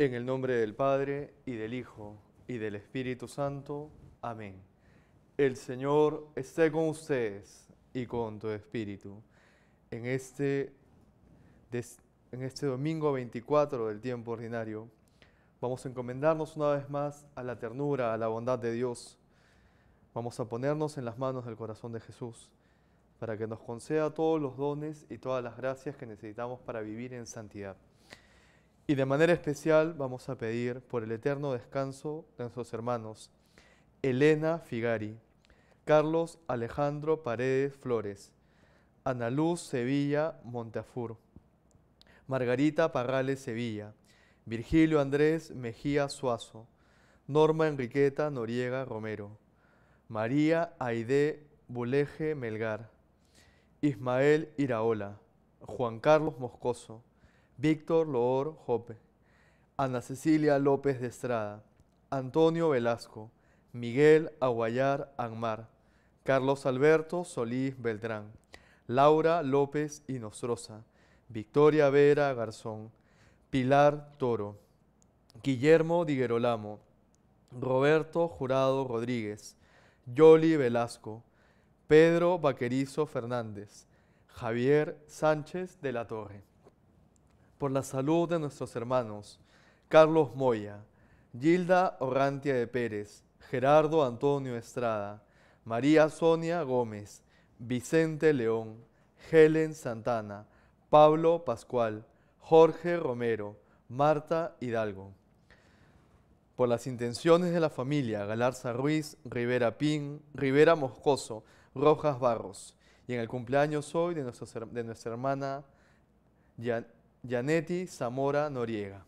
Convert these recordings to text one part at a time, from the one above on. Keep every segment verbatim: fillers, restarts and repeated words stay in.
En el nombre del Padre, y del Hijo, y del Espíritu Santo. Amén. El Señor esté con ustedes y con tu espíritu. En este, des- en este domingo veinticuatro del tiempo ordinario, vamos a encomendarnos una vez más a la ternura, a la bondad de Dios. Vamos a ponernos en las manos del corazón de Jesús para que nos conceda todos los dones y todas las gracias que necesitamos para vivir en santidad. Y de manera especial vamos a pedir por el eterno descanso de nuestros hermanos Elena Figari, Carlos Alejandro Paredes Flores, Ana Luz Sevilla Monteafur, Margarita Parrales Sevilla, Virgilio Andrés Mejía Suazo, Norma Enriqueta Noriega Romero, María Aide Buleje Melgar, Ismael Iraola, Juan Carlos Moscoso, Víctor Loor Jope, Ana Cecilia López de Estrada, Antonio Velasco, Miguel Aguayar Anmar, Carlos Alberto Solís Beltrán, Laura López Inostroza, Victoria Vera Garzón, Pilar Toro, Guillermo Diguerolamo, Roberto Jurado Rodríguez, Yoli Velasco, Pedro Vaquerizo Fernández, Javier Sánchez de la Torre. Por la salud de nuestros hermanos Carlos Moya, Gilda Orrantia de Pérez, Gerardo Antonio Estrada, María Sonia Gómez, Vicente León, Helen Santana, Pablo Pascual, Jorge Romero, Marta Hidalgo. Por las intenciones de la familia Galarza Ruiz, Rivera Pin, Rivera Moscoso, Rojas Barros, y en el cumpleaños hoy de, nuestro, de nuestra hermana Yan, Yanetti Zamora Noriega.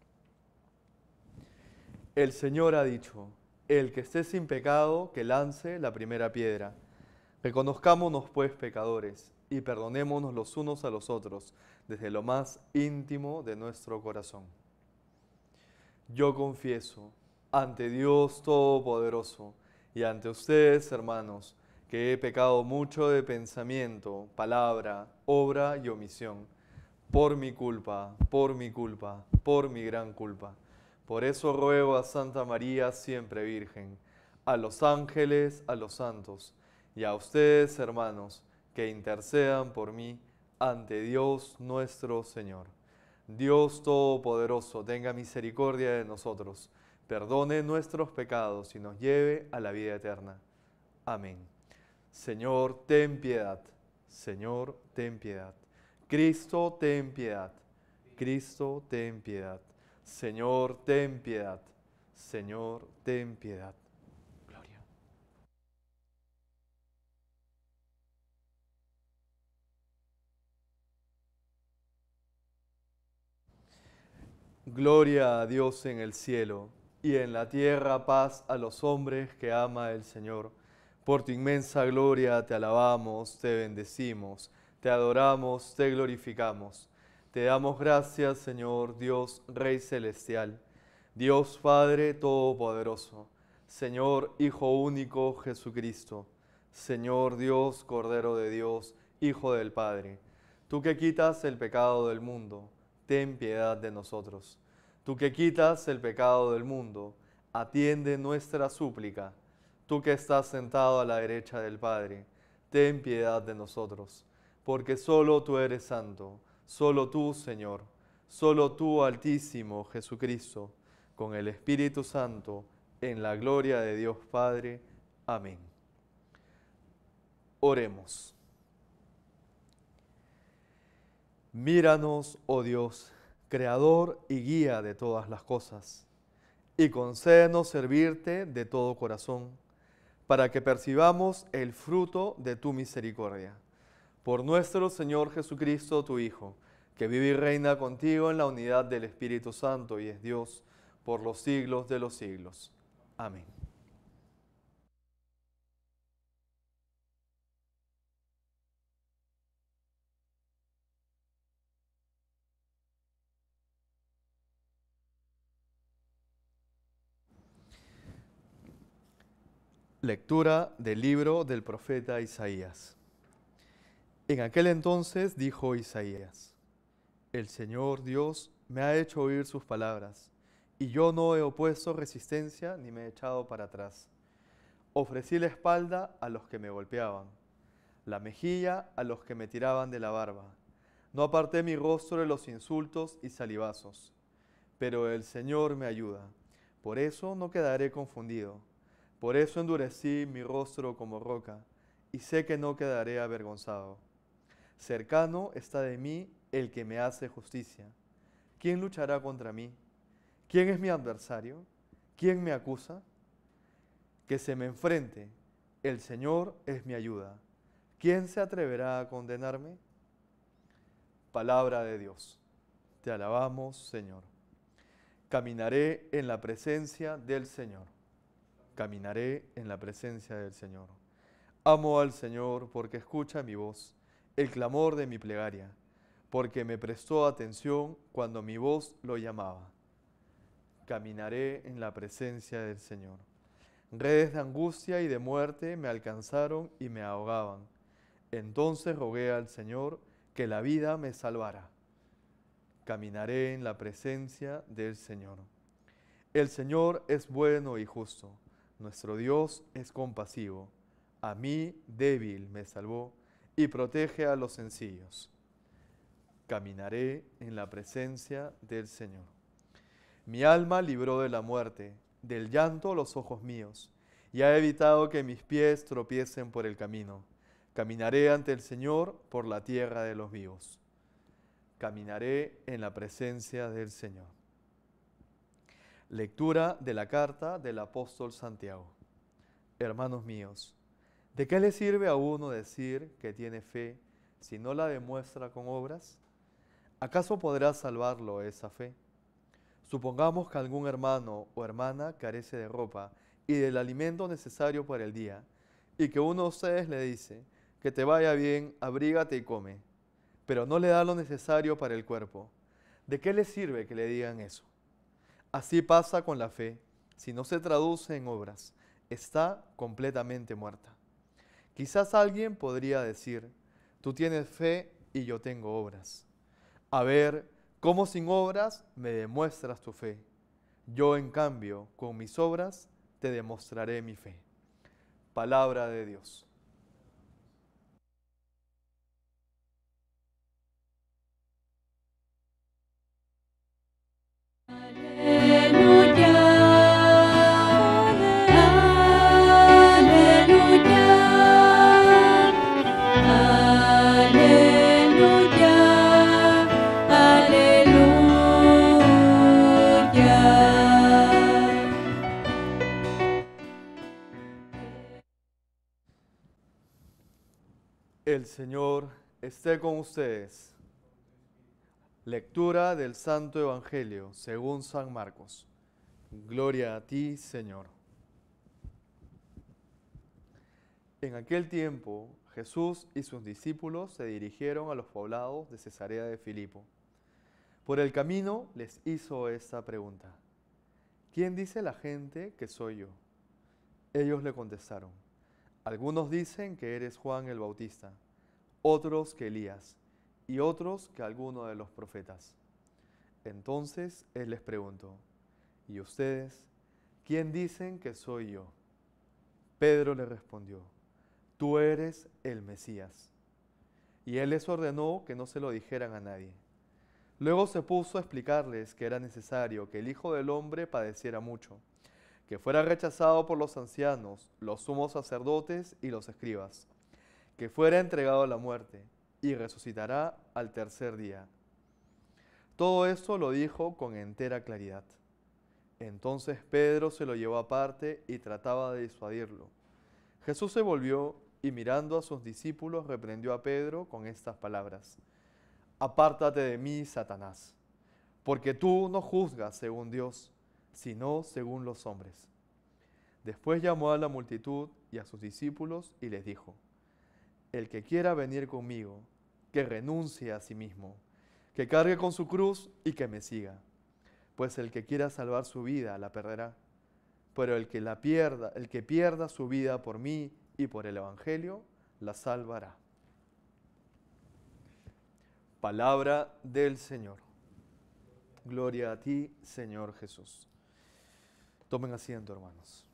El Señor ha dicho: el que esté sin pecado, que lance la primera piedra. Reconozcámonos pues pecadores y perdonémonos los unos a los otros desde lo más íntimo de nuestro corazón. Yo confieso ante Dios Todopoderoso y ante ustedes, hermanos, que he pecado mucho de pensamiento, palabra, obra y omisión, por mi culpa, por mi culpa, por mi gran culpa. Por eso ruego a Santa María, siempre Virgen, a los ángeles, a los santos, y a ustedes, hermanos, que intercedan por mí ante Dios nuestro Señor. Dios Todopoderoso, tenga misericordia de nosotros, perdone nuestros pecados y nos lleve a la vida eterna. Amén. Señor, ten piedad. Señor, ten piedad. Cristo, ten piedad. Cristo, ten piedad. Señor, ten piedad. Señor, ten piedad. Gloria. Gloria a Dios en el cielo, y en la tierra paz a los hombres que ama el Señor. Por tu inmensa gloria te alabamos, te bendecimos, te adoramos, te glorificamos. Te damos gracias, Señor Dios, Rey Celestial, Dios Padre Todopoderoso, Señor Hijo Único Jesucristo, Señor Dios, Cordero de Dios, Hijo del Padre. Tú que quitas el pecado del mundo, ten piedad de nosotros. Tú que quitas el pecado del mundo, atiende nuestra súplica. Tú que estás sentado a la derecha del Padre, ten piedad de nosotros, porque solo tú eres santo, solo tú, Señor, solo tú, Altísimo Jesucristo, con el Espíritu Santo, en la gloria de Dios Padre. Amén. Oremos. Míranos, oh Dios, Creador y guía de todas las cosas, y concédenos servirte de todo corazón, para que percibamos el fruto de tu misericordia. Por nuestro Señor Jesucristo, tu Hijo, que vive y reina contigo en la unidad del Espíritu Santo y es Dios por los siglos de los siglos. Amén. Lectura del libro del profeta Isaías. En aquel entonces dijo Isaías: el Señor Dios me ha hecho oír sus palabras. y yo no he opuesto resistencia ni me he echado para atrás. Ofrecí la espalda a los que me golpeaban, la mejilla a los que me tiraban de la barba. No aparté mi rostro de los insultos y salivazos, pero el Señor me ayuda. Por eso no quedaré confundido. Por eso endurecí mi rostro como roca, y sé que no quedaré avergonzado. Cercano está de mí el que me hace justicia. ¿Quién luchará contra mí? ¿Quién es mi adversario? ¿Quién me acusa? Que se me enfrente. El Señor es mi ayuda. ¿Quién se atreverá a condenarme? Palabra de Dios. Te alabamos, Señor. Caminaré en la presencia del Señor. Caminaré en la presencia del Señor. Amo al Señor porque escucha mi voz, el clamor de mi plegaria, porque me prestó atención cuando mi voz lo llamaba. Caminaré en la presencia del Señor. Redes de angustia y de muerte me alcanzaron y me ahogaban. Entonces rogué al Señor que la vida me salvara. Caminaré en la presencia del Señor. El Señor es bueno y justo. Nuestro Dios es compasivo. A mí, débil, me salvó y protege a los sencillos. Caminaré en la presencia del Señor. Mi alma libró de la muerte, del llanto los ojos míos, y ha evitado que mis pies tropiecen por el camino. Caminaré ante el Señor por la tierra de los vivos. Caminaré en la presencia del Señor. Lectura de la carta del apóstol Santiago. Hermanos míos, ¿de qué le sirve a uno decir que tiene fe si no la demuestra con obras? ¿Acaso podrá salvarlo esa fe? Supongamos que algún hermano o hermana carece de ropa y del alimento necesario para el día, y que uno de ustedes le dice, que te vaya bien, abrígate y come, pero no le da lo necesario para el cuerpo. ¿De qué le sirve que le digan eso? Así pasa con la fe, si no se traduce en obras, está completamente muerta. Quizás alguien podría decir, tú tienes fe y yo tengo obras. A ver, ¿cómo sin obras me demuestras tu fe? Yo, en cambio, con mis obras, te demostraré mi fe. Palabra de Dios. El Señor esté con ustedes. Lectura del Santo Evangelio según San Marcos. Gloria a ti, Señor. En aquel tiempo, Jesús y sus discípulos se dirigieron a los poblados de Cesarea de Filipo. Por el camino les hizo esta pregunta: ¿quién dice la gente que soy yo? Ellos le contestaron: algunos dicen que eres Juan el Bautista, otros que Elías, y otros que alguno de los profetas. Entonces él les preguntó: ¿y ustedes, quién dicen que soy yo? Pedro le respondió: tú eres el Mesías. Y él les ordenó que no se lo dijeran a nadie. Luego se puso a explicarles que era necesario que el Hijo del Hombre padeciera mucho, que fuera rechazado por los ancianos, los sumos sacerdotes y los escribas, que fuera entregado a la muerte y resucitará al tercer día. Todo esto lo dijo con entera claridad. Entonces Pedro se lo llevó aparte y trataba de disuadirlo. Jesús se volvió y, mirando a sus discípulos, reprendió a Pedro con estas palabras: apártate de mí, Satanás, porque tú no juzgas según Dios, sino según los hombres. Después llamó a la multitud y a sus discípulos y les dijo: el que quiera venir conmigo, que renuncie a sí mismo, que cargue con su cruz y que me siga. Pues el que quiera salvar su vida la perderá, pero el que la pierda, el que pierda su vida por mí y por el Evangelio, la salvará. Palabra del Señor. Gloria a ti, Señor Jesús. Tomen asiento, hermanos.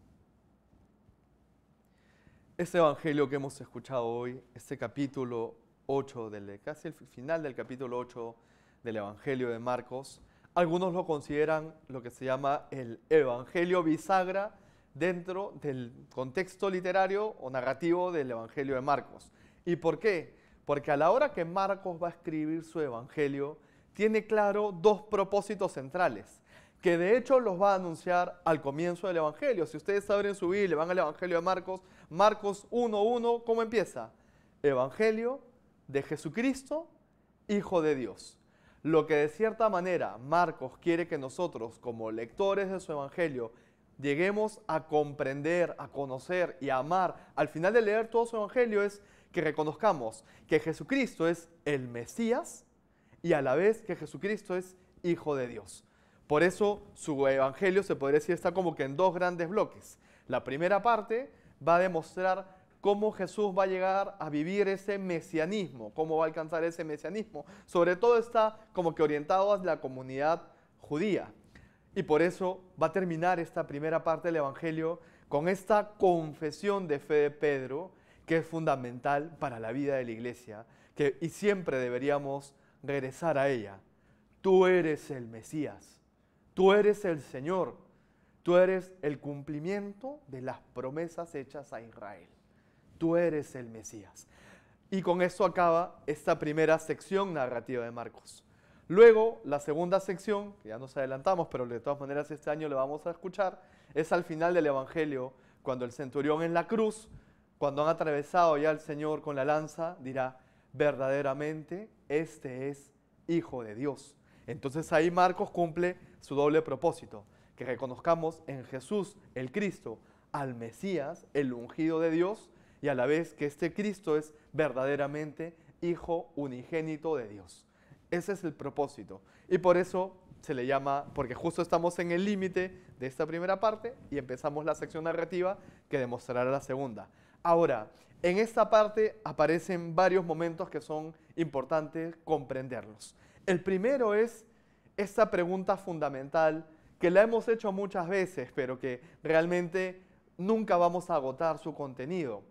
Este evangelio que hemos escuchado hoy, este capítulo ocho, del, casi el final del capítulo ocho del evangelio de Marcos, algunos lo consideran lo que se llama el evangelio bisagra dentro del contexto literario o narrativo del evangelio de Marcos. ¿Y por qué? Porque a la hora que Marcos va a escribir su evangelio, tiene claro dos propósitos centrales, que de hecho los va a anunciar al comienzo del evangelio. Si ustedes abren su Biblia, van al evangelio de Marcos, Marcos uno uno, ¿cómo empieza? Evangelio de Jesucristo, Hijo de Dios. Lo que de cierta manera Marcos quiere que nosotros, como lectores de su evangelio, lleguemos a comprender, a conocer y a amar al final de leer todo su evangelio es que reconozcamos que Jesucristo es el Mesías y a la vez que Jesucristo es Hijo de Dios. Por eso su evangelio se podría decir está como que en dos grandes bloques. La primera parte va a demostrar cómo Jesús va a llegar a vivir ese mesianismo, cómo va a alcanzar ese mesianismo. Sobre todo está como que orientado a la comunidad judía. Y por eso va a terminar esta primera parte del evangelio con esta confesión de fe de Pedro, que es fundamental para la vida de la iglesia, que, y siempre deberíamos regresar a ella. Tú eres el Mesías, tú eres el Señor, tú eres el cumplimiento de las promesas hechas a Israel. Tú eres el Mesías. Y con esto acaba esta primera sección narrativa de Marcos. Luego, la segunda sección, que ya nos adelantamos, pero de todas maneras este año lo vamos a escuchar, es al final del Evangelio, cuando el centurión en la cruz, cuando han atravesado ya al Señor con la lanza, dirá, verdaderamente este es Hijo de Dios. Entonces ahí Marcos cumple su doble propósito, que reconozcamos en Jesús, el Cristo, al Mesías, el ungido de Dios, y a la vez que este Cristo es verdaderamente Hijo unigénito de Dios. Ese es el propósito. Y por eso se le llama, porque justo estamos en el límite de esta primera parte y empezamos la sección narrativa que demostrará la segunda. Ahora, en esta parte aparecen varios momentos que son importantes comprenderlos. El primero es esta pregunta fundamental que la hemos hecho muchas veces, pero que realmente nunca vamos a agotar su contenido.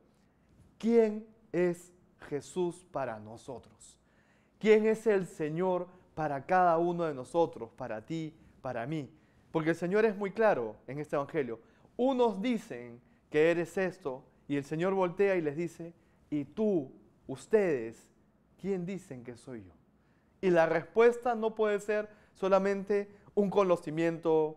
¿Quién es Jesús para nosotros? ¿Quién es el Señor para cada uno de nosotros, para ti, para mí? Porque el Señor es muy claro en este evangelio. Unos dicen que eres esto, y el Señor voltea y les dice, ¿y tú, ustedes, quién dicen que soy yo? Y la respuesta no puede ser solamente un conocimiento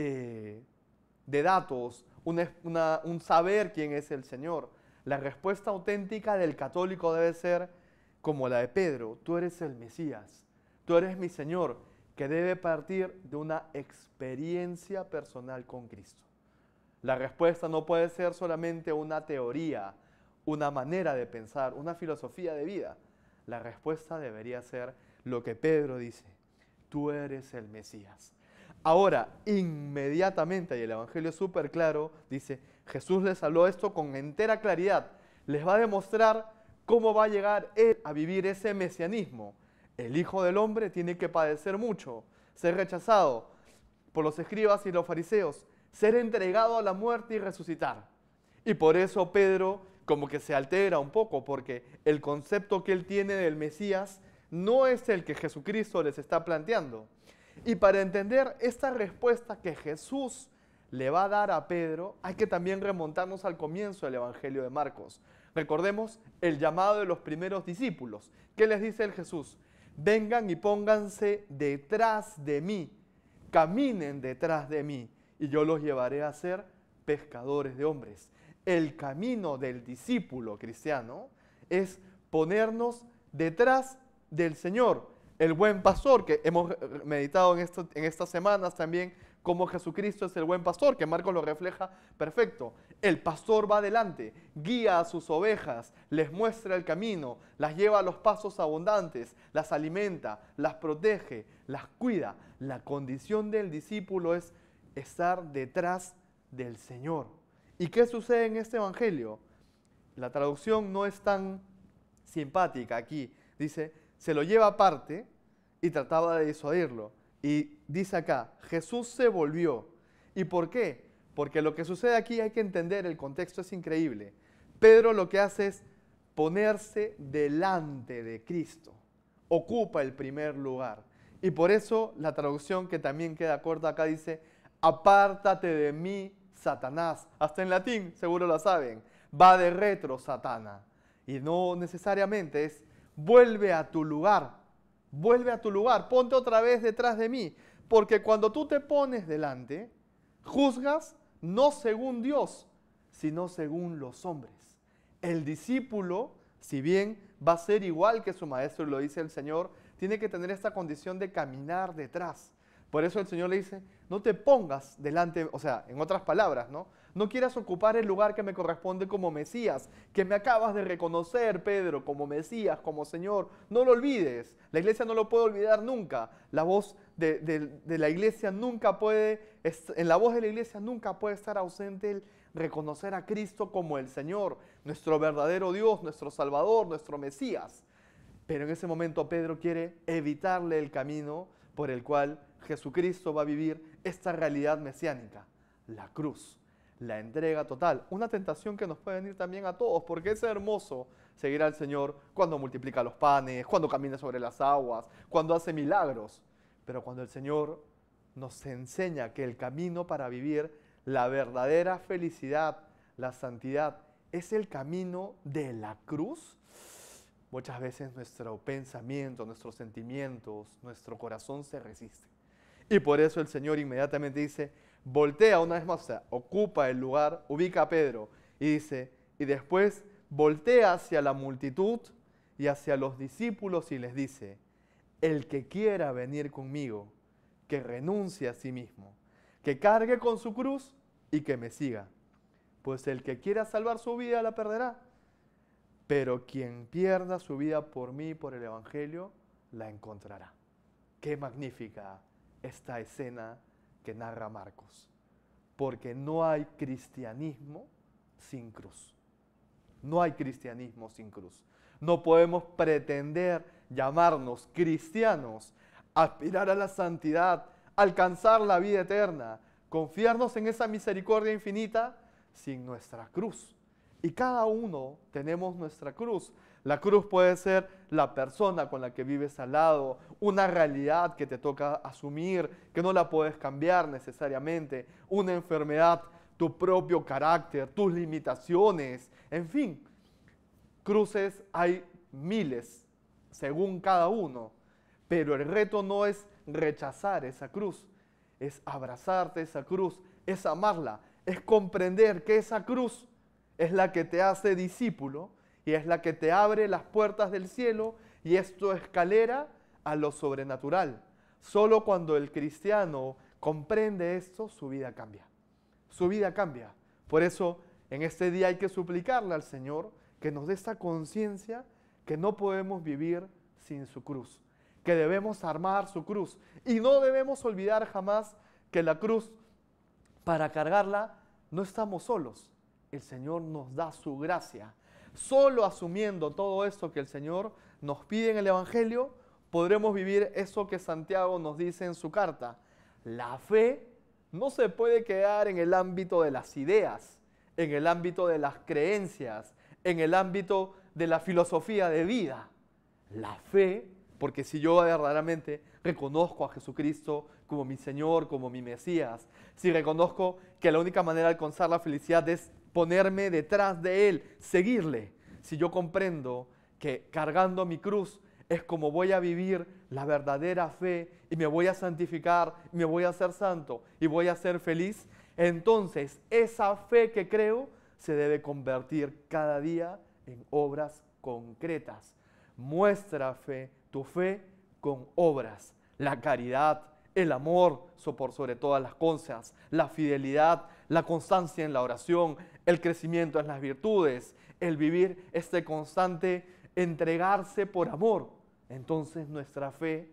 eh, de datos, una, una, un saber quién es el Señor. La respuesta auténtica del católico debe ser como la de Pedro, tú eres el Mesías, tú eres mi Señor, que debe partir de una experiencia personal con Cristo. La respuesta no puede ser solamente una teoría, una manera de pensar, una filosofía de vida. La respuesta debería ser lo que Pedro dice, tú eres el Mesías. Ahora, inmediatamente, y el Evangelio es súper claro, dice, Jesús les habló esto con entera claridad. Les va a demostrar cómo va a llegar él a vivir ese mesianismo. El Hijo del Hombre tiene que padecer mucho, ser rechazado por los escribas y los fariseos, ser entregado a la muerte y resucitar. Y por eso Pedro como que se altera un poco, porque el concepto que él tiene del Mesías no es el que Jesucristo les está planteando. Y para entender esta respuesta que Jesús le va a dar a Pedro, hay que también remontarnos al comienzo del Evangelio de Marcos. Recordemos el llamado de los primeros discípulos. ¿Qué les dice el Jesús? Vengan y pónganse detrás de mí, caminen detrás de mí, y yo los llevaré a ser pescadores de hombres. El camino del discípulo cristiano es ponernos detrás del Señor, el buen pastor, que hemos meditado en, esto, en estas semanas también, cómo Jesucristo es el buen pastor, que Marcos lo refleja perfecto. El pastor va adelante, guía a sus ovejas, les muestra el camino, las lleva a los pasos abundantes, las alimenta, las protege, las cuida. La condición del discípulo es estar detrás del Señor. ¿Y qué sucede en este evangelio? La traducción no es tan simpática aquí. Dice, se lo lleva aparte y trataba de disuadirlo. Y dice acá, Jesús se volvió. ¿Y por qué? Porque lo que sucede aquí hay que entender, el contexto es increíble. Pedro lo que hace es ponerse delante de Cristo. Ocupa el primer lugar. Y por eso la traducción que también queda corta acá dice, apártate de mí, Satanás. Hasta en latín, seguro lo saben, va de retro, Satana. Y no necesariamente es, vuelve a tu lugar, vuelve a tu lugar, ponte otra vez detrás de mí. Porque cuando tú te pones delante, juzgas no según Dios, sino según los hombres. El discípulo, si bien va a ser igual que su maestro, y lo dice el Señor, tiene que tener esta condición de caminar detrás. Por eso el Señor le dice, no te pongas delante, o sea, en otras palabras, ¿no? No quieras ocupar el lugar que me corresponde como Mesías, que me acabas de reconocer, Pedro, como Mesías, como Señor. No lo olvides. La iglesia no lo puede olvidar nunca. La voz de, de, de la iglesia nunca puede, en la voz de la iglesia nunca puede estar ausente el reconocer a Cristo como el Señor, nuestro verdadero Dios, nuestro Salvador, nuestro Mesías. Pero en ese momento Pedro quiere evitarle el camino por el cual Jesucristo va a vivir esta realidad mesiánica, la cruz, la entrega total. Una tentación que nos puede venir también a todos, porque es hermoso seguir al Señor cuando multiplica los panes, cuando camina sobre las aguas, cuando hace milagros. Pero cuando el Señor nos enseña que el camino para vivir la verdadera felicidad, la santidad, es el camino de la cruz, muchas veces nuestro pensamiento, nuestros sentimientos, nuestro corazón se resiste. Y por eso el Señor inmediatamente dice, voltea una vez más, o sea, ocupa el lugar, ubica a Pedro y dice, y después voltea hacia la multitud y hacia los discípulos y les dice, el que quiera venir conmigo, que renuncie a sí mismo, que cargue con su cruz y que me siga. Pues el que quiera salvar su vida la perderá, pero quien pierda su vida por mí, por el Evangelio, la encontrará. Qué magnífica esta escena que narra Marcos, porque no hay cristianismo sin cruz. No hay cristianismo sin cruz. No podemos pretender llamarnos cristianos, aspirar a la santidad, alcanzar la vida eterna, confiarnos en esa misericordia infinita sin nuestra cruz. Y cada uno tenemos nuestra cruz. La cruz puede ser la persona con la que vives al lado, una realidad que te toca asumir, que no la puedes cambiar necesariamente, una enfermedad, tu propio carácter, tus limitaciones, en fin. Cruces hay miles, según cada uno, pero el reto no es rechazar esa cruz, es abrazarte esa cruz, es amarla, es comprender que esa cruz es la que te hace discípulo y es la que te abre las puertas del cielo y es tu escalera a lo sobrenatural. Solo cuando el cristiano comprende esto, su vida cambia. Su vida cambia. Por eso, en este día hay que suplicarle al Señor que nos dé esta conciencia que no podemos vivir sin su cruz, que debemos armar su cruz. Y no debemos olvidar jamás que la cruz, para cargarla, no estamos solos. El Señor nos da su gracia. Solo asumiendo todo esto que el Señor nos pide en el Evangelio, podremos vivir eso que Santiago nos dice en su carta. La fe no se puede quedar en el ámbito de las ideas, en el ámbito de las creencias, en el ámbito de la filosofía de vida. La fe, porque si yo verdaderamente reconozco a Jesucristo como mi Señor, como mi Mesías, si reconozco que la única manera de alcanzar la felicidad es ponerme detrás de Él, seguirle, si yo comprendo que cargando mi cruz es como voy a vivir la verdadera fe y me voy a santificar, me voy a hacer santo y voy a ser feliz, entonces esa fe que creo se debe convertir cada día en obras concretas. Muestra fe, tu fe con obras, la caridad, el amor por sobre todas las cosas, la fidelidad, la constancia en la oración, el crecimiento en las virtudes, el vivir este constante entregarse por amor. Entonces nuestra fe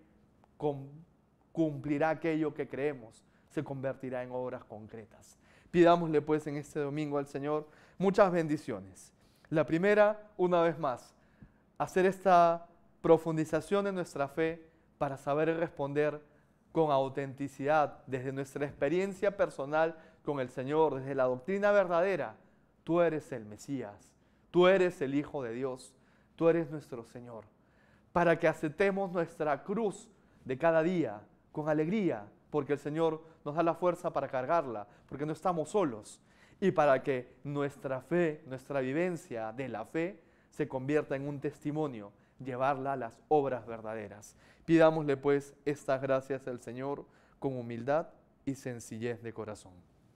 cumplirá aquello que creemos, se convertirá en obras concretas. Pidámosle pues en este domingo al Señor muchas bendiciones. La primera, una vez más, hacer esta profundización en nuestra fe para saber responder con autenticidad, desde nuestra experiencia personal con el Señor, desde la doctrina verdadera, tú eres el Mesías, tú eres el Hijo de Dios, tú eres nuestro Señor, para que aceptemos nuestra cruz de cada día con alegría, porque el Señor nos da la fuerza para cargarla, porque no estamos solos, y para que nuestra fe, nuestra vivencia de la fe, se convierta en un testimonio, llevarla a las obras verdaderas. Pidámosle pues estas gracias al Señor con humildad y sencillez de corazón.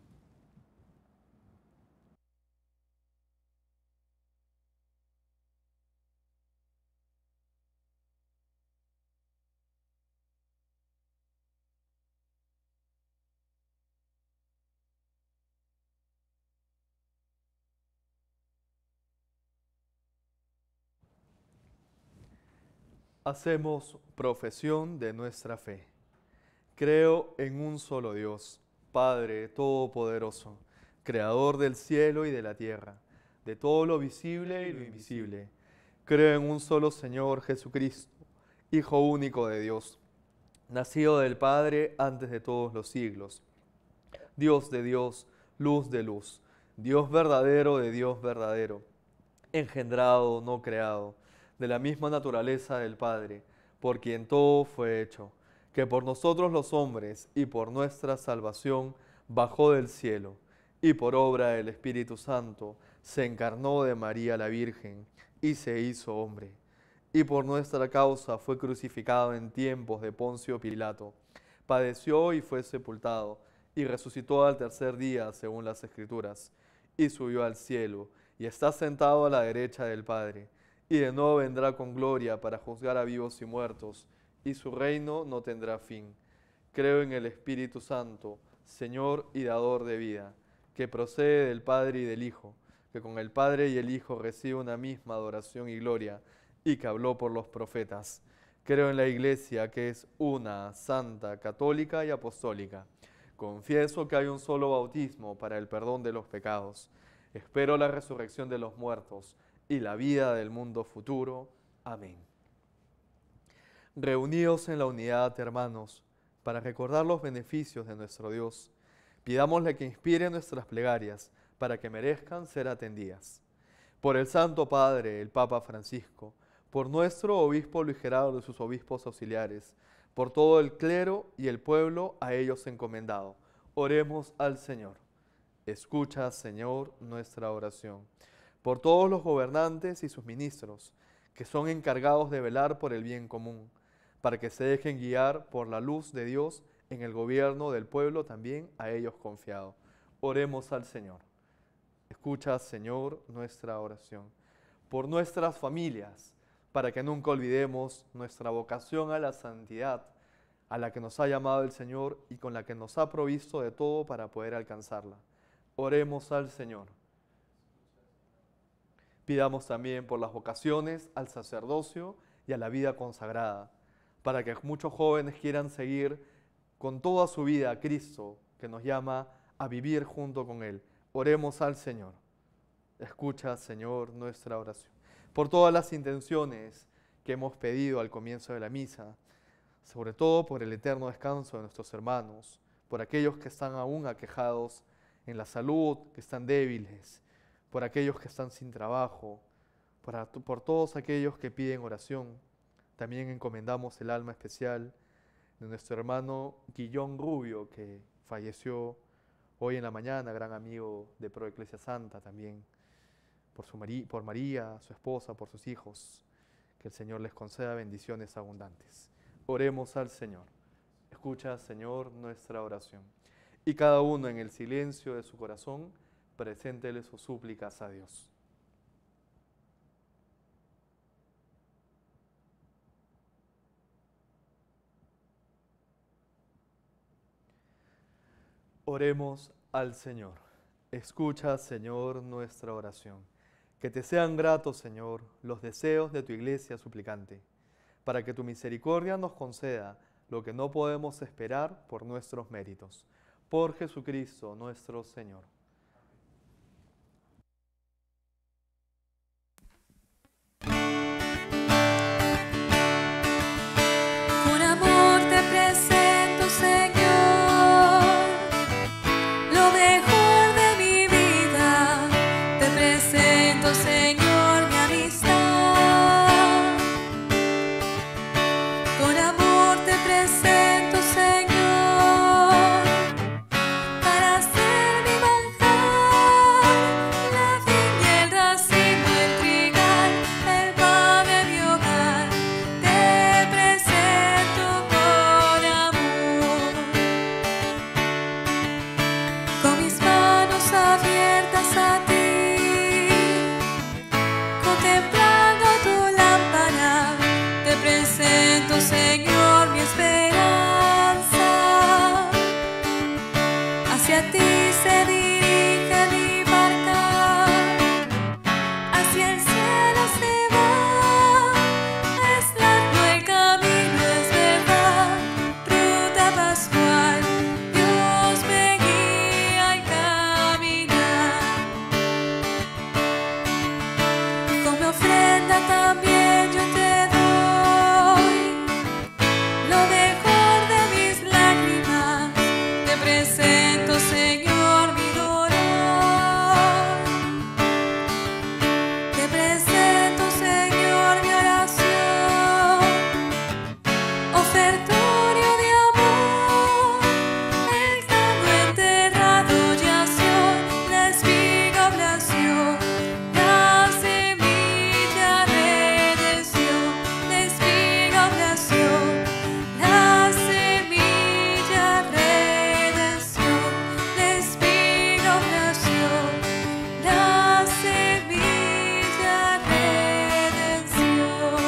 Hacemos profesión de nuestra fe. Creo en un solo Dios, Padre Todopoderoso, Creador del cielo y de la tierra, de todo lo visible y lo invisible. Creo en un solo Señor Jesucristo, Hijo único de Dios, nacido del Padre antes de todos los siglos, Dios de Dios, luz de luz, Dios verdadero de Dios verdadero, engendrado, no creado, de la misma naturaleza del Padre, por quien todo fue hecho, que por nosotros los hombres y por nuestra salvación bajó del cielo, y por obra del Espíritu Santo se encarnó de María la Virgen y se hizo hombre, y por nuestra causa fue crucificado en tiempos de Poncio Pilato, padeció y fue sepultado, y resucitó al tercer día según las Escrituras, y subió al cielo, y está sentado a la derecha del Padre, y de nuevo vendrá con gloria para juzgar a vivos y muertos, y su reino no tendrá fin. Creo en el Espíritu Santo, Señor y dador de vida, que procede del Padre y del Hijo, que con el Padre y el Hijo recibe una misma adoración y gloria, y que habló por los profetas. Creo en la Iglesia, que es una, santa, católica y apostólica. Confieso que hay un solo bautismo para el perdón de los pecados. Espero la resurrección de los muertos y la vida del mundo futuro. Amén. Reunidos en la unidad, hermanos, para recordar los beneficios de nuestro Dios, pidámosle que inspire nuestras plegarias para que merezcan ser atendidas. Por el Santo Padre, el Papa Francisco, por nuestro obispo Luis Gerardo y sus obispos auxiliares, por todo el clero y el pueblo a ellos encomendado. Oremos al Señor. Escucha, Señor, nuestra oración. Por todos los gobernantes y sus ministros, que son encargados de velar por el bien común, para que se dejen guiar por la luz de Dios en el gobierno del pueblo también a ellos confiado. Oremos al Señor. Escucha, Señor, nuestra oración. Por nuestras familias, para que nunca olvidemos nuestra vocación a la santidad, a la que nos ha llamado el Señor y con la que nos ha provisto de todo para poder alcanzarla. Oremos al Señor. Pidamos también por las vocaciones al sacerdocio y a la vida consagrada, para que muchos jóvenes quieran seguir con toda su vida a Cristo, que nos llama a vivir junto con Él. Oremos al Señor. Escucha, Señor, nuestra oración. Por todas las intenciones que hemos pedido al comienzo de la misa, sobre todo por el eterno descanso de nuestros hermanos, por aquellos que están aún aquejados en la salud, que están débiles, por aquellos que están sin trabajo, por, por todos aquellos que piden oración. También encomendamos el alma especial de nuestro hermano Guillón Rubio, que falleció hoy en la mañana, gran amigo de Pro Iglesia Santa también, por, su María, por María, su esposa, por sus hijos, que el Señor les conceda bendiciones abundantes. Oremos al Señor. Escucha, Señor, nuestra oración. Y cada uno en el silencio de su corazón, preséntele sus súplicas a Dios. Oremos al Señor. Escucha, Señor, nuestra oración. Que te sean gratos, Señor, los deseos de tu iglesia suplicante, para que tu misericordia nos conceda lo que no podemos esperar por nuestros méritos. Por Jesucristo nuestro Señor. Con amor te presento, presento, Señor, mi amistad. Con amor te presento, Señor, para ser mi manjar, la viña, el racimo, el trigal, el pan de mi hogar. Te presento con amor, con mis manos abiertas a ti, contemplando tu lámpara. Te presento, Señor, mi esperanza. Hacia ti se dirige mi barca, hacia el cielo se va. Es largo el camino, es verdad, ruta pascual. Dios me guía al caminar. Con mi ofrenda también yo te doy lo mejor de mis lágrimas. Te presento, Señor, mi dolor. Te presento, Señor, mi oración. Ofertorio de amor, el grano enterrado yació, la espiga oblació, la semilla redeció, la espiga oblació, la semilla redenció, la espiga oblació, la semilla redenció.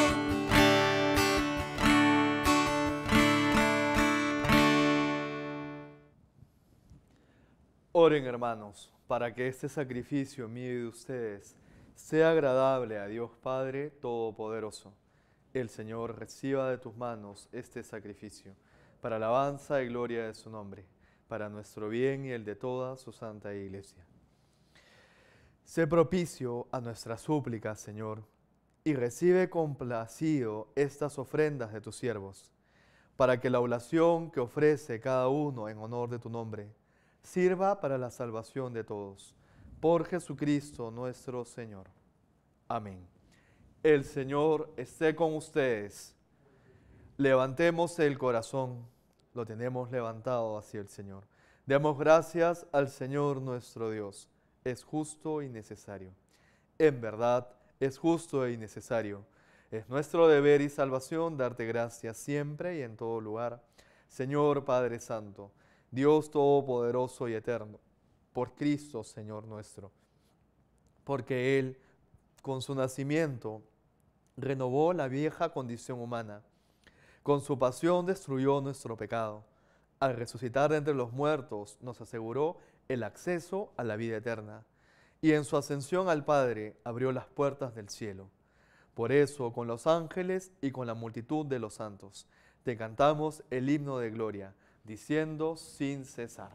Oren, hermanos, para que este sacrificio mío y de ustedes sea agradable a Dios Padre Todopoderoso. El Señor reciba de tus manos este sacrificio, para alabanza y gloria de su nombre, para nuestro bien y el de toda su santa Iglesia. Sé propicio a nuestras súplicas, Señor, y recibe complacido estas ofrendas de tus siervos, para que la oblación que ofrece cada uno en honor de tu nombre sirva para la salvación de todos. Por Jesucristo nuestro Señor. Amén. El Señor esté con ustedes. Levantemos el corazón. Lo tenemos levantado hacia el Señor. Demos gracias al Señor nuestro Dios. Es justo y necesario. En verdad, es justo y necesario. Es nuestro deber y salvación darte gracias siempre y en todo lugar. Señor Padre Santo, Dios Todopoderoso y Eterno, por Cristo, Señor nuestro, porque Él, con su nacimiento, renovó la vieja condición humana. Con su pasión destruyó nuestro pecado. Al resucitar de entre los muertos, nos aseguró el acceso a la vida eterna. Y en su ascensión al Padre, abrió las puertas del cielo. Por eso, con los ángeles y con la multitud de los santos, te cantamos el himno de gloria, diciendo sin cesar.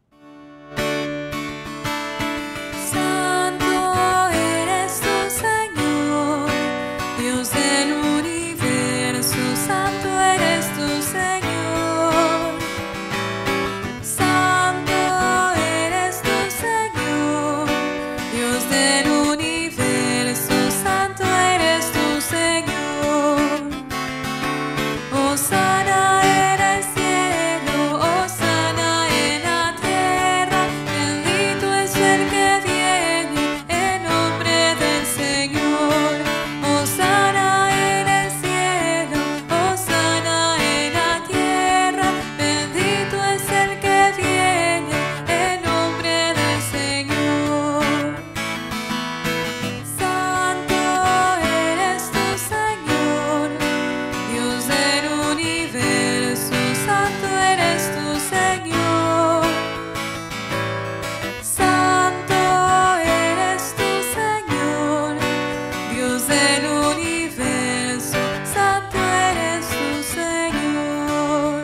Santo eres tú, Señor, Dios del universo. Santo eres tú, Señor. Santo eres tú, Señor, Dios del universo. Santo eres tú, Señor. Hosana en el cielo, hosana en la tierra. Bendito es el que viene en nombre del Señor. Hosana en el cielo, hosana en la tierra. Bendito es el que viene en nombre del Señor. Santo eres tú, Señor, Dios del universo. Santo eres tú, Señor. Santo eres tú, Señor, Dios del universo. Santo eres tú, Señor.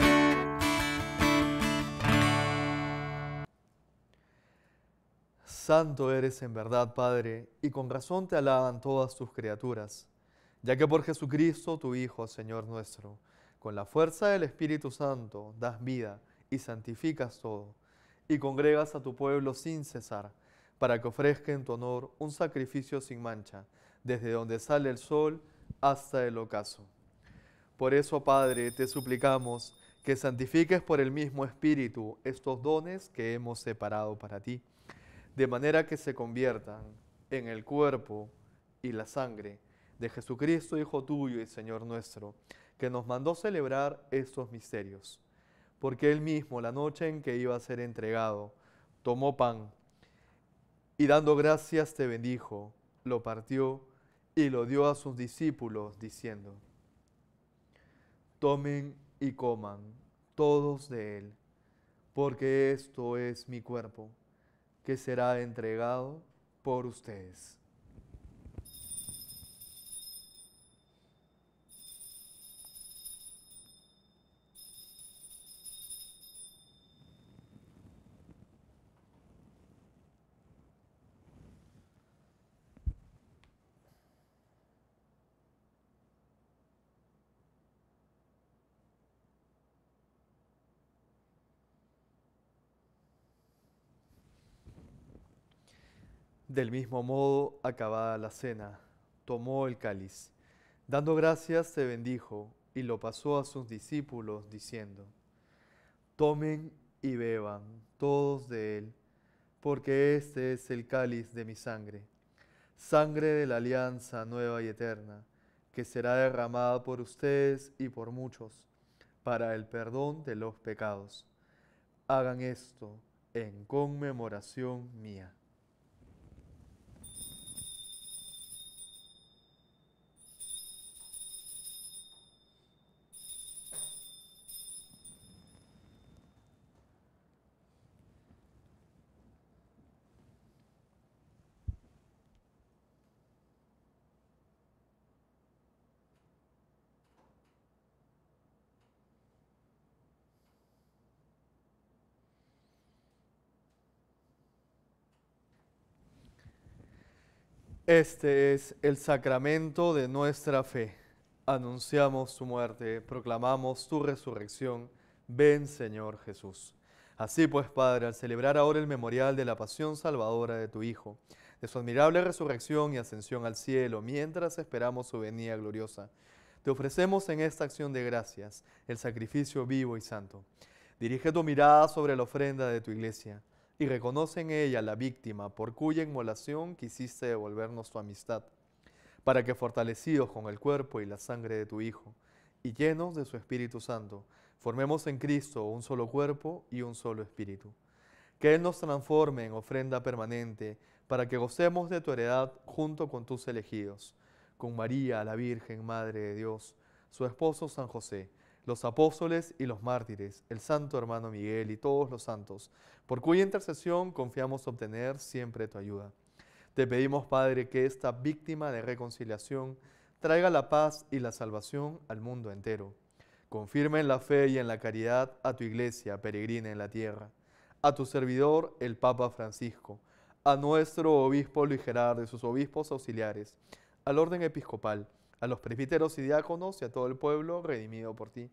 Santo eres en verdad, Padre, y con razón te alaban todas tus criaturas, ya que por Jesucristo, tu Hijo, Señor nuestro, con la fuerza del Espíritu Santo, das vida y santificas todo, y congregas a tu pueblo sin cesar, para que ofrezca en tu honor un sacrificio sin mancha, desde donde sale el sol hasta el ocaso. Por eso, Padre, te suplicamos que santifiques por el mismo Espíritu estos dones que hemos separado para ti, de manera que se conviertan en el cuerpo y la sangre de Jesucristo, Hijo tuyo y Señor nuestro, que nos mandó celebrar estos misterios. Porque él mismo, la noche en que iba a ser entregado, tomó pan y dando gracias te bendijo, lo partió y lo dio a sus discípulos, diciendo: tomen y coman todos de él, porque esto es mi cuerpo, que será entregado por ustedes. Del mismo modo, acabada la cena, tomó el cáliz. Dando gracias, te bendijo y lo pasó a sus discípulos, diciendo: tomen y beban todos de él, porque este es el cáliz de mi sangre, sangre de la alianza nueva y eterna, que será derramada por ustedes y por muchos, para el perdón de los pecados. Hagan esto en conmemoración mía. Este es el sacramento de nuestra fe. Anunciamos tu muerte, proclamamos tu resurrección. Ven, Señor Jesús. Así pues, Padre, al celebrar ahora el memorial de la pasión salvadora de tu Hijo, de su admirable resurrección y ascensión al cielo, mientras esperamos su venida gloriosa, te ofrecemos en esta acción de gracias el sacrificio vivo y santo. Dirige tu mirada sobre la ofrenda de tu iglesia y reconoce en ella la víctima por cuya inmolación quisiste devolvernos tu amistad, para que fortalecidos con el cuerpo y la sangre de tu Hijo, y llenos de su Espíritu Santo, formemos en Cristo un solo cuerpo y un solo espíritu. Que Él nos transforme en ofrenda permanente, para que gocemos de tu heredad junto con tus elegidos, con María, la Virgen Madre de Dios, su esposo San José, los apóstoles y los mártires, el santo hermano Miguel y todos los santos, por cuya intercesión confiamos obtener siempre tu ayuda. Te pedimos, Padre, que esta víctima de reconciliación traiga la paz y la salvación al mundo entero. Confirma en la fe y en la caridad a tu iglesia peregrina en la tierra, a tu servidor, el Papa Francisco, a nuestro obispo Luis Gerardo y sus obispos auxiliares, al orden episcopal, a los presbíteros y diáconos y a todo el pueblo redimido por ti.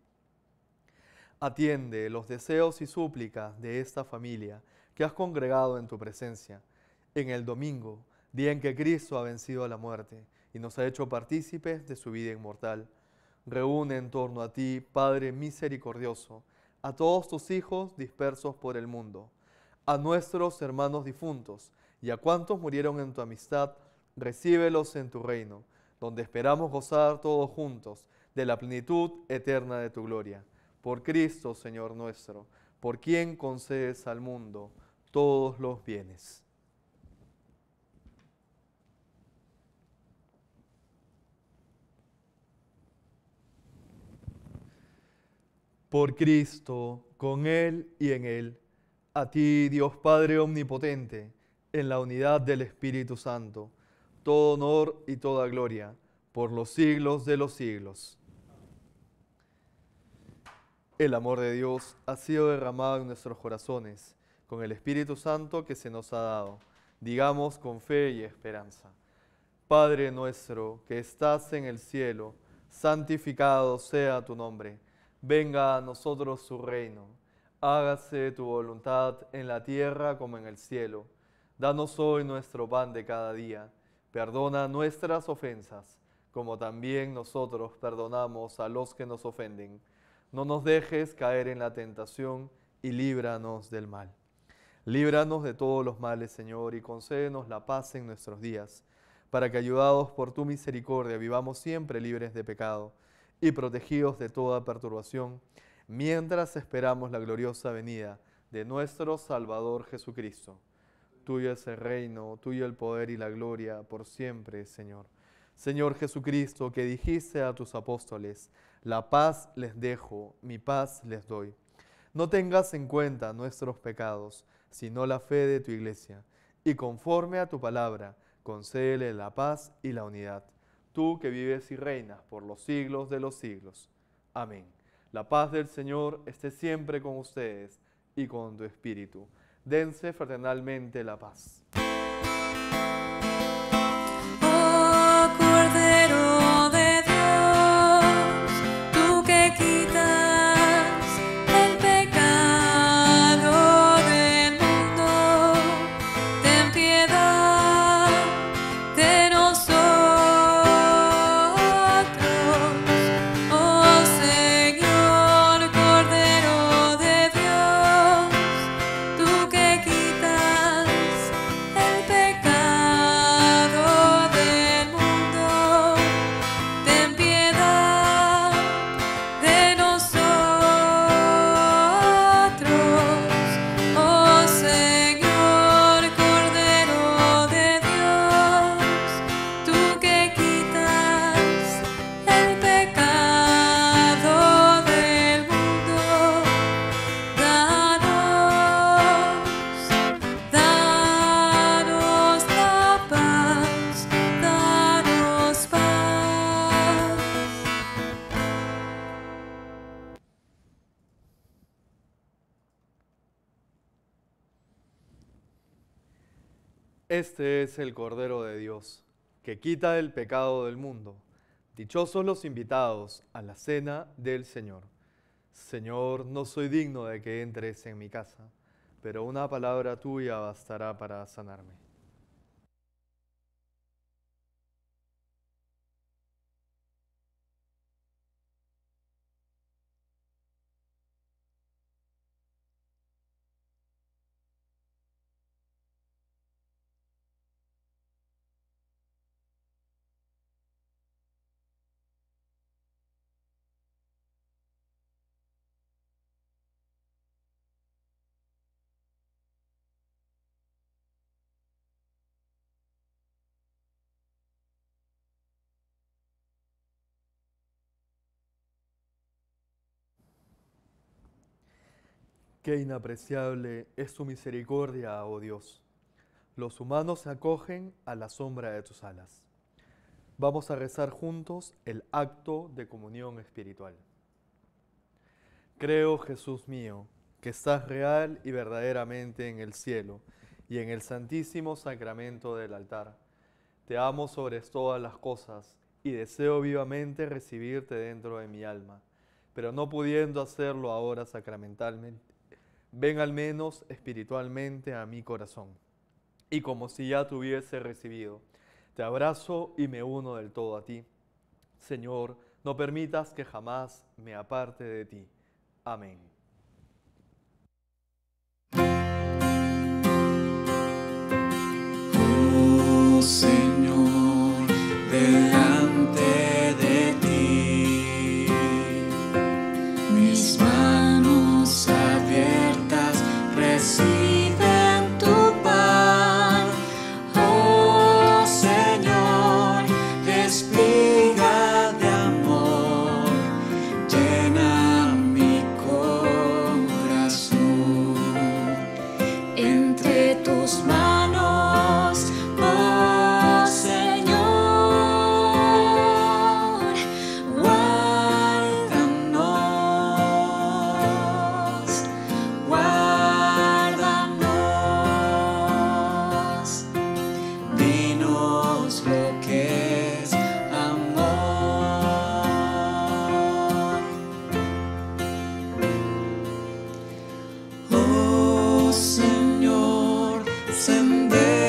Atiende los deseos y súplicas de esta familia que has congregado en tu presencia, en el domingo, día en que Cristo ha vencido a la muerte y nos ha hecho partícipes de su vida inmortal. Reúne en torno a ti, Padre misericordioso, a todos tus hijos dispersos por el mundo, a nuestros hermanos difuntos y a cuantos murieron en tu amistad, recíbelos en tu reino, donde esperamos gozar todos juntos de la plenitud eterna de tu gloria. Por Cristo, Señor nuestro, por quien concedes al mundo todos los bienes. Por Cristo, con Él y en Él, a ti, Dios Padre Omnipotente, en la unidad del Espíritu Santo, todo honor y toda gloria, por los siglos de los siglos. El amor de Dios ha sido derramado en nuestros corazones, con el Espíritu Santo que se nos ha dado. Digamos con fe y esperanza: Padre nuestro que estás en el cielo, santificado sea tu nombre. Venga a nosotros tu reino. Hágase tu voluntad en la tierra como en el cielo. Danos hoy nuestro pan de cada día. Perdona nuestras ofensas, como también nosotros perdonamos a los que nos ofenden. No nos dejes caer en la tentación y líbranos del mal. Líbranos de todos los males, Señor, y concédenos la paz en nuestros días, para que, ayudados por tu misericordia, vivamos siempre libres de pecado y protegidos de toda perturbación, mientras esperamos la gloriosa venida de nuestro Salvador Jesucristo. Tuyo es el reino, tuyo el poder y la gloria por siempre, Señor. Señor Jesucristo, que dijiste a tus apóstoles, la paz les dejo, mi paz les doy. No tengas en cuenta nuestros pecados, sino la fe de tu iglesia, y conforme a tu palabra, concédele la paz y la unidad. Tú que vives y reinas por los siglos de los siglos. Amén. La paz del Señor esté siempre con ustedes y con tu espíritu. Dense fraternalmente la paz. Oh Cordero de Dios, tú que quitas el pecado del mundo, ten piedad de nosotros. Oh Señor, Cordero de Dios, tú que quitas el pecado del mundo, ten piedad de nosotros. Oh Señor, Cordero de Dios, tú que quitas el pecado del mundo, danos, danos la paz, danos paz. Este es el Cordero de Dios, que quita el pecado del mundo. Dichosos los invitados a la cena del Señor. Señor, no soy digno de que entres en mi casa, pero una palabra tuya bastará para sanarme. Qué inapreciable es tu misericordia, oh Dios. Los humanos se acogen a la sombra de tus alas. Vamos a rezar juntos el acto de comunión espiritual. Creo, Jesús mío, que estás real y verdaderamente en el cielo y en el santísimo sacramento del altar. Te amo sobre todas las cosas y deseo vivamente recibirte dentro de mi alma, pero no pudiendo hacerlo ahora sacramentalmente, ven al menos espiritualmente a mi corazón. Y como si ya te hubiese recibido, te abrazo y me uno del todo a ti. Señor, no permitas que jamás me aparte de ti. Amén. Oh Señor, delante de ti, mis manos abiertas reciben tu pan. Oh Señor, espiga de amor, llena mi corazón. Entre tus manos, oh Señor, guárdanos, guárdanos, dinos lo que es amor. Oh Señor, sendero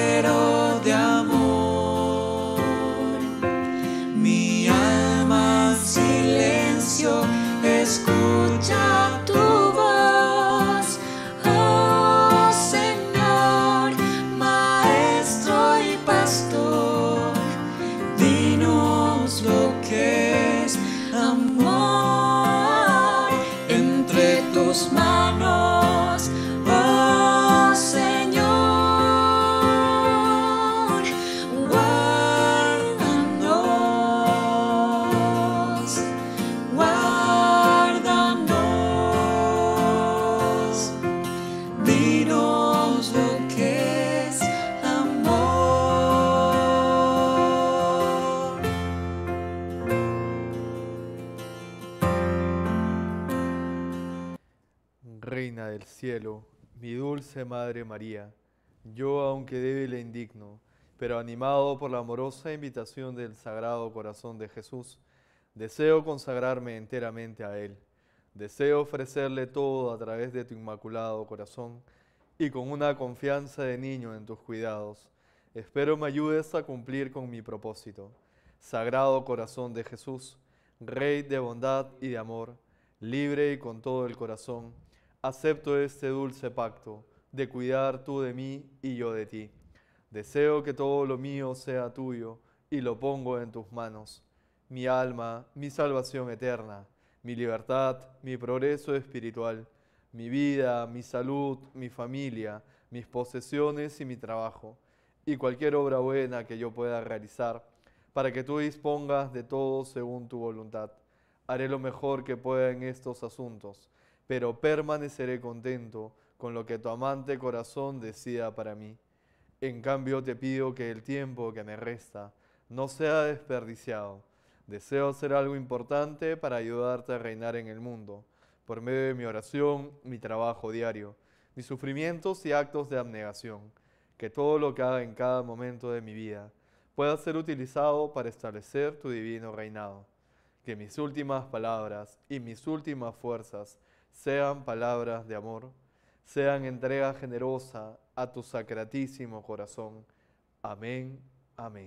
Reina del cielo, mi dulce Madre María, yo aunque débil e indigno, pero animado por la amorosa invitación del Sagrado Corazón de Jesús, deseo consagrarme enteramente a Él. Deseo ofrecerle todo a través de tu Inmaculado Corazón y con una confianza de niño en tus cuidados. Espero me ayudes a cumplir con mi propósito. Sagrado Corazón de Jesús, Rey de bondad y de amor, libre y con todo el corazón, acepto este dulce pacto de cuidar tú de mí y yo de ti. Deseo que todo lo mío sea tuyo y lo pongo en tus manos. Mi alma, mi salvación eterna, mi libertad, mi progreso espiritual, mi vida, mi salud, mi familia, mis posesiones y mi trabajo, y cualquier obra buena que yo pueda realizar, para que tú dispongas de todo según tu voluntad. Haré lo mejor que pueda en estos asuntos, pero permaneceré contento con lo que tu amante corazón decida para mí. En cambio te pido que el tiempo que me resta no sea desperdiciado. Deseo hacer algo importante para ayudarte a reinar en el mundo, por medio de mi oración, mi trabajo diario, mis sufrimientos y actos de abnegación, que todo lo que haga en cada momento de mi vida pueda ser utilizado para establecer tu divino reinado. Que mis últimas palabras y mis últimas fuerzas sean palabras de amor, sean entrega generosa a tu sacratísimo corazón. Amén, amén.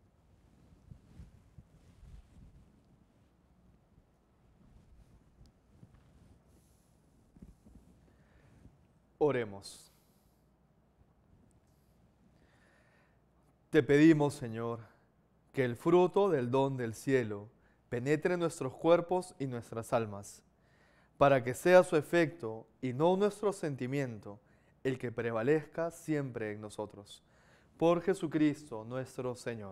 Oremos. Te pedimos, Señor, que el fruto del don del cielo penetre en nuestros cuerpos y nuestras almas, para que sea su efecto y no nuestro sentimiento el que prevalezca siempre en nosotros. Por Jesucristo nuestro Señor.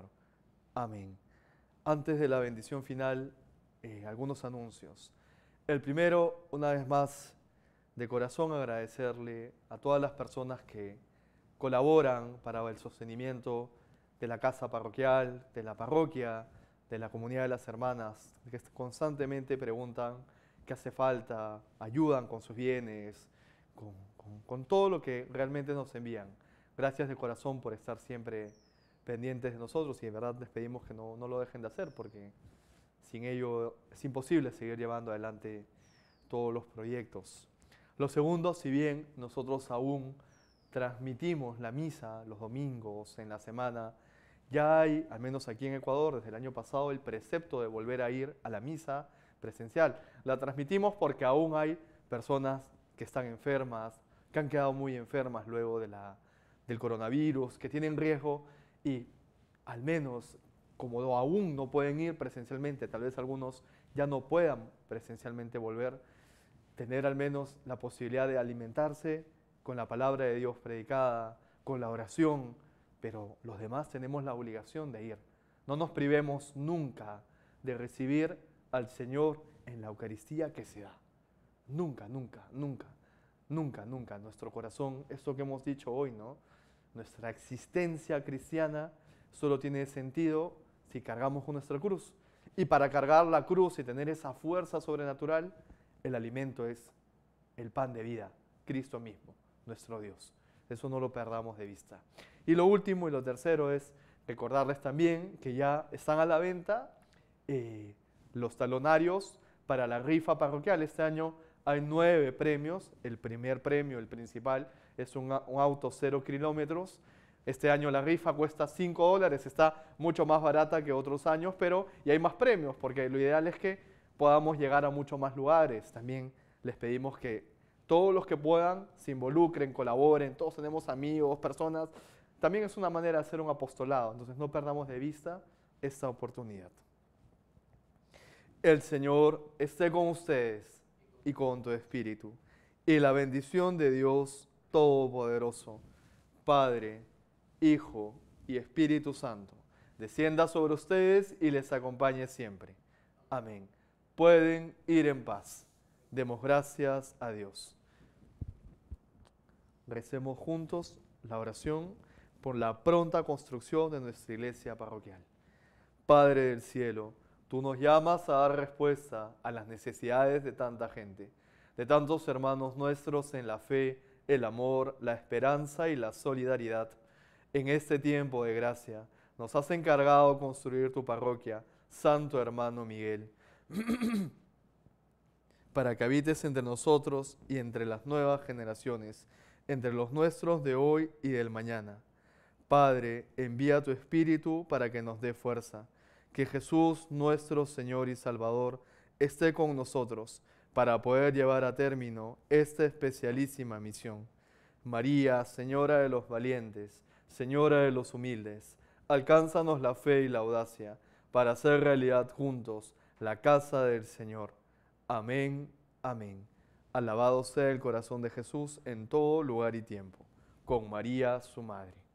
Amén. Antes de la bendición final, eh, algunos anuncios. El primero, una vez más, de corazón agradecerle a todas las personas que colaboran para el sostenimiento de la casa parroquial, de la parroquia, de la comunidad de las hermanas, que constantemente preguntan qué hace falta, ayudan con sus bienes, con, con, con todo lo que realmente nos envían. Gracias de corazón por estar siempre pendientes de nosotros y de verdad les pedimos que no, no lo dejen de hacer porque sin ello es imposible seguir llevando adelante todos los proyectos. Lo segundo, si bien nosotros aún transmitimos la misa los domingos en la semana, ya hay, al menos aquí en Ecuador, desde el año pasado, el precepto de volver a ir a la misa presencial. La transmitimos porque aún hay personas que están enfermas, que han quedado muy enfermas luego de la, del coronavirus, que tienen riesgo y al menos, como aún no pueden ir presencialmente, tal vez algunos ya no puedan presencialmente volver, tener al menos la posibilidad de alimentarse con la palabra de Dios predicada, con la oración, pero los demás tenemos la obligación de ir. No nos privemos nunca de recibir al Señor en la Eucaristía que se da. Nunca, nunca, nunca, nunca, nunca. Nuestro corazón, esto que hemos dicho hoy, ¿no? Nuestra existencia cristiana solo tiene sentido si cargamos con nuestra cruz. Y para cargar la cruz y tener esa fuerza sobrenatural, el alimento es el pan de vida, Cristo mismo, nuestro Dios. Eso no lo perdamos de vista. Y lo último y lo tercero es recordarles también que ya están a la venta eh, los talonarios para la rifa parroquial. Este año hay nueve premios. El primer premio, el principal, es un, un auto cero kilómetros. Este año la rifa cuesta cinco dólares, está mucho más barata que otros años, pero y hay más premios, porque lo ideal es que podamos llegar a muchos más lugares. También les pedimos que todos los que puedan se involucren, colaboren, todos tenemos amigos, personas. También es una manera de hacer un apostolado, entonces no perdamos de vista esta oportunidad. El Señor esté con ustedes y con tu espíritu, y la bendición de Dios Todopoderoso, Padre, Hijo y Espíritu Santo, descienda sobre ustedes y les acompañe siempre. Amén. Pueden ir en paz. Demos gracias a Dios. Recemos juntos la oración por la pronta construcción de nuestra iglesia parroquial. Padre del cielo, tú nos llamas a dar respuesta a las necesidades de tanta gente. de tantos hermanos nuestros en la fe, el amor, la esperanza y la solidaridad. En este tiempo de gracia, nos has encargado construir tu parroquia, Santo Hermano Miguel, para que habites entre nosotros y entre las nuevas generaciones, entre los nuestros de hoy y del mañana. Padre, envía tu Espíritu para que nos dé fuerza. Que Jesús, nuestro Señor y Salvador, esté con nosotros para poder llevar a término esta especialísima misión. María, Señora de los valientes, Señora de los humildes, alcánzanos la fe y la audacia para hacer realidad juntos la casa del Señor. Amén, amén. Alabado sea el corazón de Jesús en todo lugar y tiempo, con María, su Madre.